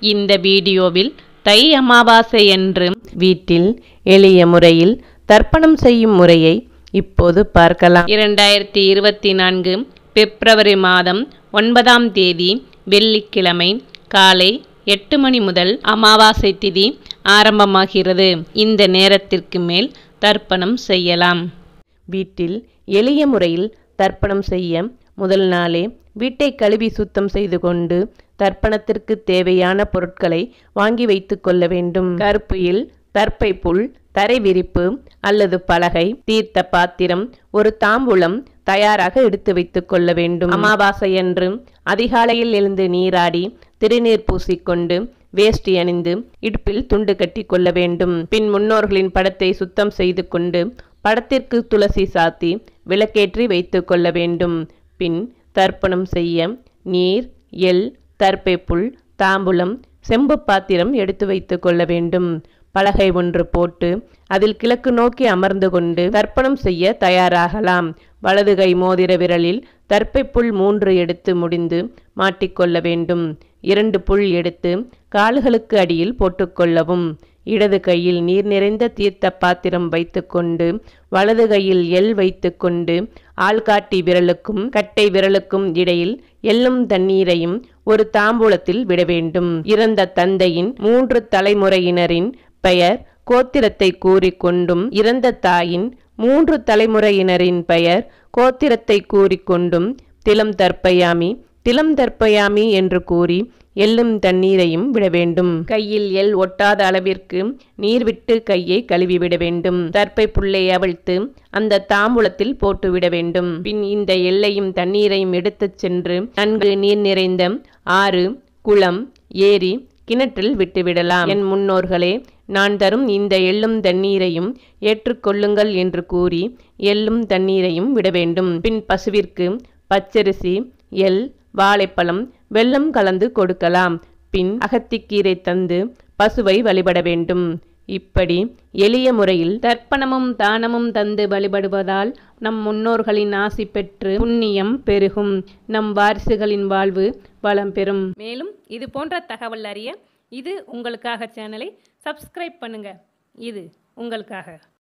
இந்த வீடியோவில் தை அமாவாசையன்று வீட்டில் எளிய முறையில் தர்ப்பணம் செய்யும் முறையை இப்போது பார்க்கலாம். 2024 பிப்ரவரி மாதம் 9ஆம் தேதி வெள்ளிக்கிழமை காலை 8 மணி முதல் அமாவாசை திதி ஆரம்பமாகிறது. இந்த நேரத்திற்கு மேல் தர்ப்பணம் செய்யலாம். வீட்டில் எளிய முறையில் தர்ப்பணம் செய்ய முதல் நாளே வீட்டை கழுவி சுத்தம் செய்து கொண்டு தர்ப்பணத்திற்கு தேவையான பொருட்களை வாங்கி வைத்து கொள்ள வேண்டும். கருப்பில் தர்ப்பை புல், தரை விரிப்பு அல்லது பலகை, தீர்த்த பாத்திரம், ஒரு தாம்பூலம் தயாராக எடுத்து வைத்துக் கொள்ள வேண்டும். அமாவாசையன்று அதிகாலையில் எழுந்து நீராடி திருநீர் பூசிக்கொண்டு வேஷ்டி அணிந்து இடுப்பில் துண்டு கட்டி கொள்ள வேண்டும். பின் முன்னோர்களின் படத்தை சுத்தம் செய்து கொண்டு படத்திற்கு துளசி சாத்தி விளக்கேற்றி வைத்து கொள்ள வேண்டும். பின் தர்ப்பணம் செய்ய நீர், எள், தர்ப்பை புல், தாம்பூலம், செம்பு பாத்திரம் எடுத்து வைத்து கொள்ள வேண்டும். பலகை ஒன்று போட்டு அதில் கிழக்கு நோக்கி அமர்ந்து கொண்டு தர்ப்பணம் செய்ய தயாராகலாம். வலது கை மோதிர விரலில் தர்ப்பை புல் 3 எடுத்து முடிந்து மாட்டிக்கொள்ள வேண்டும். 2 புல் எடுத்து கால்களுக்கு அடியில் போட்டுக்கொள்ளவும். இடது கையில் நீர் நிறைந்த தீர்த்த பாத்திரம் வைத்துக்கொண்டு வலது கையில் எள் வைத்துக்கொண்டு ஆள்காட்டி விரலுக்கும் கட்டை விரலுக்கும் இடையில் எள்ளும் தண்ணீரையும் ஒரு தாம்பூலத்தில் விட வேண்டும். இறந்த தந்தையின் 3 தலைமுறையினரின் பெயர் கோத்திரத்தை கூறிக்கொண்டும் இறந்த தாயின் 3 தலைமுறையினரின் பெயர் கோத்திரத்தை கூறிக்கொண்டும் திலம் தர்ப்பயாமி என்று கூறி எள்ளும் தண்ணீரையும் விட வேண்டும். கையில் எள் ஒட்டாத அளவிற்கு நீர் விட்டு கையை கழுவி விட வேண்டும். தர்ப்பை புல்லை அவிழ்த்து அந்த தாம்பூலத்தில் போட்டு விட வேண்டும். பின் இந்த எள்ளையும் தண்ணீரையும் எடுத்துச் சென்று நன்கு நீர் நிறைந்த ஆறு, குளம், ஏரி, கிணற்றில் விட்டுவிடலாம். என் முன்னோர்களே, நான் தரும் இந்த எள்ளும் தண்ணீரையும் ஏற்றுக்கொள்ளுங்கள் என்று கூறி எள்ளும் தண்ணீரையும் விட வேண்டும். பின் பசுவிற்கு பச்சரிசி, எள், வாழைப்பழம், வெல்லம் கலந்து கொடுக்கலாம். பின் அகத்திக்கீரை தந்து பசுவை வழிபட வேண்டும். இப்படி எளிய முறையில் தர்ப்பணமும் தானமும் தந்து வழிபடுவதால் நம் முன்னோர்களின் ஆசி பெற்று புண்ணியம் பெருகும். நம் வாரிசுகளின் வாழ்வு வளம் பெறும். மேலும் இது போன்ற தகவல் அறிய இது உங்களுக்காக சேனலை சப்ஸ்கிரைப் பண்ணுங்க. இது உங்களுக்காக.